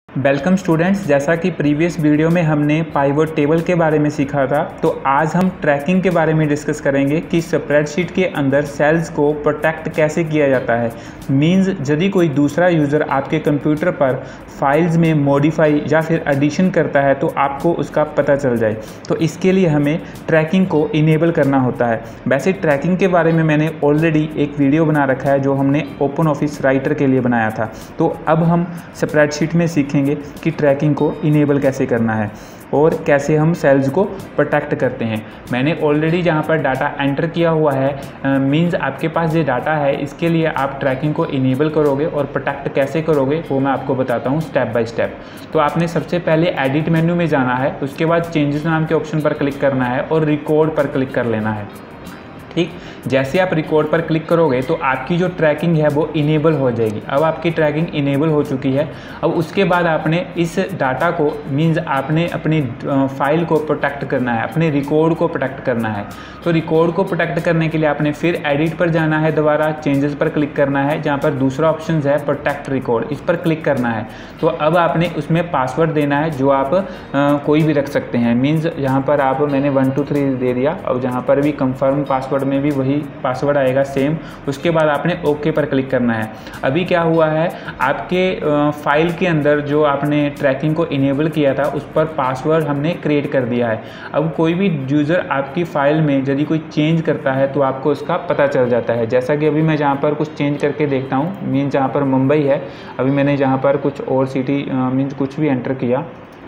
Welcome students, जैसा कि previous video में हमने पाइवट टेबल के बारे में सीखा था, तो आज हम ट्रैकिंग के बारे में डिस्कस करेंगे कि स्प्रेडशीट के अंदर सेल्स को प्रोटेक्ट कैसे किया जाता है। मींस यदि कोई दूसरा यूज़र आपके कंप्यूटर पर फाइल्स में मॉडिफाई या फिर एडिशन करता है तो आपको उसका पता चल जाए। तो इसके लिए हमें ट्रैकिंग को इनेबल करना होता है। वैसे ट्रैकिंग के बारे में मैंने ऑलरेडी एक वीडियो बना रखा है जो हमने ओपन ऑफिस राइटर के लिए बनाया था। तो अब हम स्प्रेडशीट में सीखेंगे कि ट्रैकिंग को इनेबल कैसे करना है और कैसे हम सेल्स को प्रोटेक्ट करते हैं। मैंने ऑलरेडी जहाँ पर डाटा एंटर किया हुआ है, मींस आपके पास जो डाटा है इसके लिए आप ट्रैकिंग को इनेबल करोगे और प्रोटेक्ट कैसे करोगे वो मैं आपको बताता हूँ स्टेप बाय स्टेप। तो आपने सबसे पहले एडिट मेन्यू में जाना है, उसके बाद चेंजेस नाम के ऑप्शन पर क्लिक करना है और रिकॉर्ड पर क्लिक कर लेना है। ठीक, जैसे आप रिकॉर्ड पर क्लिक करोगे तो आपकी जो ट्रैकिंग है वो इनेबल हो जाएगी। अब आपकी ट्रैकिंग इनेबल हो चुकी है। अब उसके बाद आपने इस डाटा को मींस आपने अपनी फाइल को प्रोटेक्ट करना है, अपने रिकॉर्ड को प्रोटेक्ट करना है। तो रिकॉर्ड को प्रोटेक्ट करने के लिए आपने फिर एडिट पर जाना है, दोबारा चेंजेस पर क्लिक करना है, जहाँ पर दूसरा ऑप्शन है प्रोटेक्ट रिकॉर्ड, इस पर क्लिक करना है। तो अब आपने उसमें पासवर्ड देना है जो आप कोई भी रख सकते हैं। मीन्स यहाँ पर आप मैंने 1 2 3 दे दिया और जहाँ पर भी कंफर्म पासवर्ड में भी वही पासवर्ड आएगा सेम। उसके बाद आपने ओके पर क्लिक करना है। अभी क्या हुआ है, आपके फाइल के अंदर जो आपने ट्रैकिंग को इनेबल किया था उस पर पासवर्ड हमने क्रिएट कर दिया है। अब कोई भी यूज़र आपकी फ़ाइल में यदि कोई चेंज करता है तो आपको उसका पता चल जाता है। जैसा कि अभी मैं जहाँ पर कुछ चेंज करके देखता हूँ, मीन्स जहाँ पर मुंबई है, अभी मैंने जहाँ पर कुछ और सिटी मीन्स कुछ भी एंटर किया,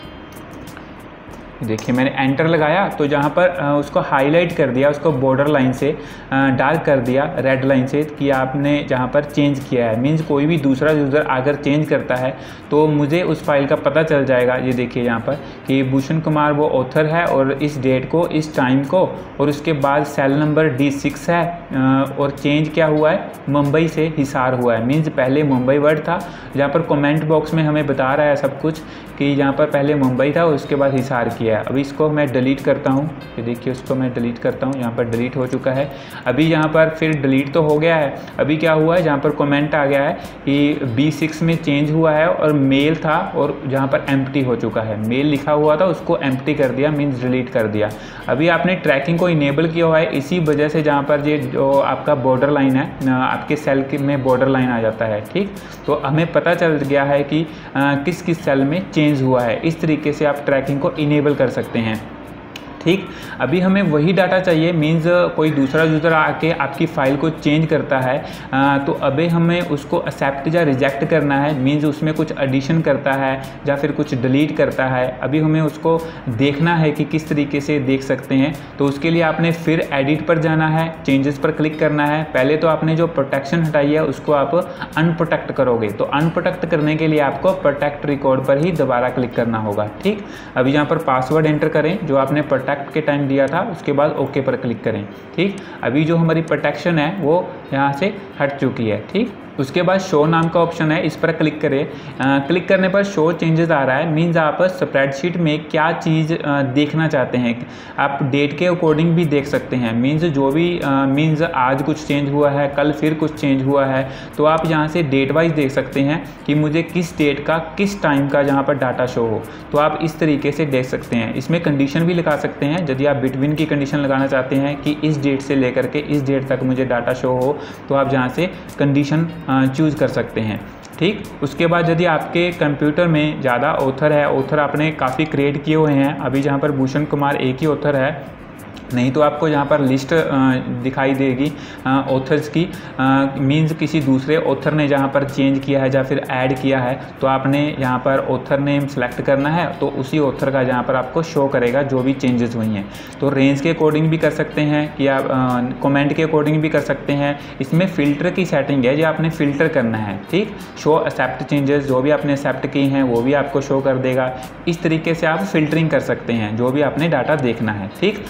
देखिए मैंने एंटर लगाया तो जहाँ पर उसको हाईलाइट कर दिया, उसको बॉर्डर लाइन से डार्क कर दिया रेड लाइन से कि आपने जहाँ पर चेंज किया है। मींस कोई भी दूसरा यूज़र अगर चेंज करता है तो मुझे उस फाइल का पता चल जाएगा। ये देखिए यहाँ पर कि भूषण कुमार वो ऑथर है और इस डेट को, इस टाइम को, और उसके बाद सेल नंबर D6 है और चेंज क्या हुआ है, मुंबई से हिसार हुआ है। मींस पहले मुंबई वर्ड था, जहाँ पर कमेंट बॉक्स में हमें बता रहा है सब कुछ कि यहाँ पर पहले मुंबई था और उसके बाद हिसार किया है। अभी इसको मैं डिलीट करता हूँ, ये देखिए उसको मैं डिलीट करता हूँ, यहाँ पर डिलीट हो चुका है। अभी यहाँ पर फिर डिलीट तो हो गया है। अभी क्या हुआ है, जहाँ पर कमेंट आ गया है कि B6 में चेंज हुआ है और मेल था और जहाँ पर एम्प्टी हो चुका है, मेल लिखा हुआ था उसको एम्प्टी कर दिया, मीन्स डिलीट कर दिया। अभी आपने ट्रैकिंग को इनेबल किया हुआ है, इसी वजह से जहाँ पर ये जो आपका बॉर्डर लाइन है, आपके सेल में बॉर्डर लाइन आ जाता है। ठीक, तो हमें पता चल गया है कि किस किस सेल में चेंज हुआ है। इस तरीके से आप ट्रैकिंग को इनेबल कर सकते हैं। ठीक, अभी हमें वही डाटा चाहिए, मींस कोई दूसरा यूज़र आके आपकी फ़ाइल को चेंज करता है तो अभी हमें उसको एक्सेप्ट या रिजेक्ट करना है। मींस उसमें कुछ एडिशन करता है या फिर कुछ डिलीट करता है, अभी हमें उसको देखना है कि किस तरीके से देख सकते हैं। तो उसके लिए आपने फिर एडिट पर जाना है, चेंजेस पर क्लिक करना है। पहले तो आपने जो प्रोटेक्शन हटाई है उसको आप अनप्रोटेक्ट करोगे, तो अनप्रोटेक्ट करने के लिए आपको प्रोटेक्ट रिकॉर्ड पर ही दोबारा क्लिक करना होगा। ठीक, अभी यहाँ पर पासवर्ड एंटर करें जो आपने प्रोटेक्ट के टाइम दिया था, उसके बाद ओके पर क्लिक करें। ठीक, अभी जो हमारी प्रोटेक्शन है वो यहाँ से हट चुकी है। ठीक, उसके बाद शो नाम का ऑप्शन है, इस पर क्लिक करें। क्लिक करने पर शो चेंजेस आ रहा है, मींस आप स्प्रेडशीट में क्या चीज़ देखना चाहते हैं। आप डेट के अकॉर्डिंग भी देख सकते हैं, मींस जो भी मींस आज कुछ चेंज हुआ है, कल फिर कुछ चेंज हुआ है, तो आप यहाँ से डेट वाइज देख सकते हैं कि मुझे किस डेट का किस टाइम का जहाँ पर डाटा शो हो। तो आप इस तरीके से देख सकते हैं। इसमें कंडीशन भी लगा सकते हैं, यदि आप बिटवीन की कंडीशन लगाना चाहते हैं कि इस डेट से लेकर के इस डेट तक मुझे डाटा शो हो, तो आप जहाँ से कंडीशन चूज़ कर सकते हैं। ठीक, उसके बाद यदि आपके कंप्यूटर में ज़्यादा ऑथर है, ऑथर आपने काफ़ी क्रिएट किए हुए हैं, अभी जहाँ पर भूषण कुमार एक ही ऑथर है, नहीं तो आपको यहाँ पर लिस्ट दिखाई देगी ऑथर्स की। मींस किसी दूसरे ऑथर ने जहाँ पर चेंज किया है या फिर ऐड किया है, तो आपने यहाँ पर ऑथर नेम सेलेक्ट करना है, तो उसी ऑथर का जहाँ पर आपको शो करेगा जो भी चेंजेस हुई हैं। तो रेंज के अकॉर्डिंग भी कर सकते हैं कि आप कमेंट के अकॉर्डिंग भी कर सकते हैं। इसमें फ़िल्टर की सेटिंग है, जो आपने फ़िल्टर करना है। ठीक, शो एक्सेप्ट चेंजेस, जो भी आपने एक्सेप्ट की हैं वो भी आपको शो कर देगा। इस तरीके से आप फ़िल्टरिंग कर सकते हैं जो भी आपने डाटा देखना है। ठीक,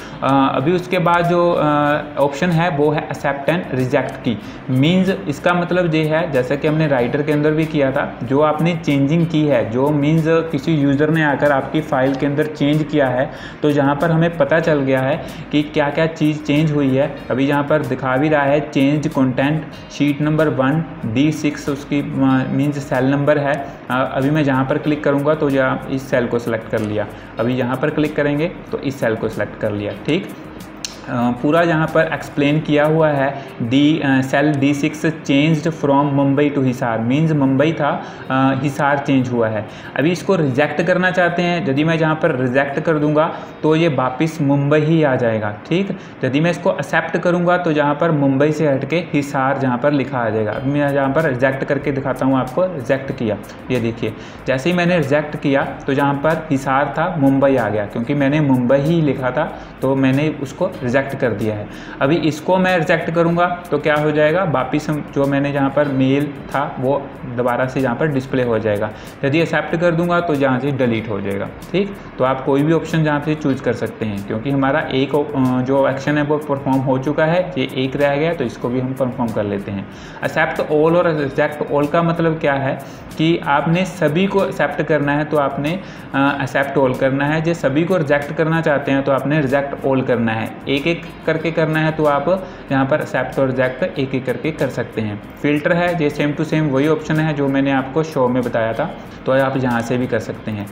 अभी उसके बाद जो ऑप्शन है वो है एक्सेप्ट एंड रिजेक्ट की। मीन्स इसका मतलब ये है, जैसा कि हमने राइटर के अंदर भी किया था, जो आपने चेंजिंग की है, जो मीन्स किसी यूज़र ने आकर आपकी फ़ाइल के अंदर चेंज किया है, तो जहाँ पर हमें पता चल गया है कि क्या क्या चीज़ चेंज हुई है। अभी यहाँ पर दिखा भी रहा है change content sheet number 1 D6 उसकी मीन्स सेल नंबर है। अभी मैं जहाँ पर क्लिक करूँगा तो यहाँ इस सेल को सिलेक्ट कर लिया, अभी यहाँ पर क्लिक करेंगे तो इस सेल को सिलेक्ट कर लिया। ठीक, पूरा यहाँ पर एक्सप्लेन किया हुआ है। Cell D6 changed from Mumbai to Hisar, means Mumbai था, हिसार चेंज हुआ है। अभी इसको रिजेक्ट करना चाहते हैं, यदि मैं जहाँ पर रिजेक्ट कर दूंगा तो ये वापस मुंबई ही आ जाएगा। ठीक, यदि मैं इसको एक्सेप्ट करूँगा तो जहाँ पर मुंबई से हट के हिसार जहाँ पर लिखा आ जाएगा। अभी मैं जहाँ पर रिजेक्ट करके दिखाता हूँ आपको, रिजेक्ट किया, ये देखिए जैसे ही मैंने रिजेक्ट किया तो जहाँ पर हिसार था मुंबई आ गया, क्योंकि मैंने मुंबई ही लिखा था तो मैंने उसको रिजेक्ट कर दिया है। अभी इसको मैं रिजेक्ट करूंगा तो क्या हो जाएगा, वापिस जो मैंने जहाँ पर मेल था वो दोबारा से जहाँ पर डिस्प्ले हो जाएगा। यदि एक्सेप्ट कर दूंगा तो जहाँ से डिलीट हो जाएगा। ठीक, तो आप कोई भी ऑप्शन जहाँ से चूज कर सकते हैं, क्योंकि हमारा एक जो एक्शन है वो परफॉर्म हो चुका है, ये एक रह गया तो इसको भी हम परफॉर्म कर लेते हैं। एक्सेप्ट ऑल और रिजेक्ट ऑल का मतलब क्या है कि आपने सभी को एक्सेप्ट करना है तो आपने एक्सेप्ट ऑल करना है, जो सभी को रिजेक्ट करना चाहते हैं तो आपने रिजेक्ट ऑल करना है। एक एक करके करना है तो आप यहाँ पर एक्सेप्ट और रिजेक्ट एक एक करके कर सकते हैं। फिल्टर है, ये सेम टू सेम वही ऑप्शन है जो मैंने आपको शो में बताया था, तो आप यहाँ से भी कर सकते हैं।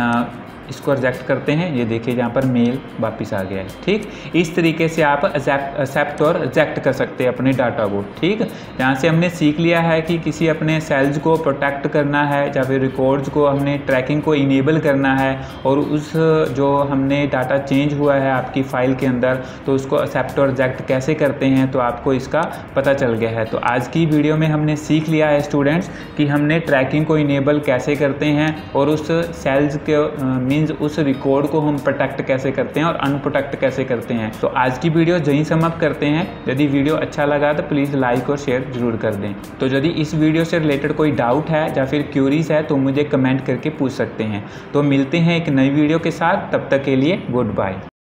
इसको रिजेक्ट करते हैं, ये देखिए यहाँ पर मेल वापस आ गया है। ठीक, इस तरीके से आप एक्सेप्ट और रिजेक्ट कर सकते हैं अपने डाटा को। ठीक, यहाँ से हमने सीख लिया है कि किसी अपने सेल्स को प्रोटेक्ट करना है या फिर रिकॉर्ड्स को हमने ट्रैकिंग को इनेबल करना है, और उस जो हमने डाटा चेंज हुआ है आपकी फ़ाइल के अंदर तो उसको एक्सेप्ट और रिजेक्ट कैसे करते हैं, तो आपको इसका पता चल गया है। तो आज की वीडियो में हमने सीख लिया है स्टूडेंट्स कि हमने ट्रैकिंग को इनेबल कैसे करते हैं और उस सेल्स के उस रिकॉर्ड को हम प्रोटेक्ट कैसे करते हैं और अनप्रोटेक्ट कैसे करते हैं। तो आज की वीडियो यहीं समाप्त करते हैं। यदि वीडियो अच्छा लगा तो प्लीज़ लाइक और शेयर जरूर कर दें। तो यदि इस वीडियो से रिलेटेड कोई डाउट है या फिर क्यूरीज है तो मुझे कमेंट करके पूछ सकते हैं। तो मिलते हैं एक नई वीडियो के साथ, तब तक के लिए गुड बाय।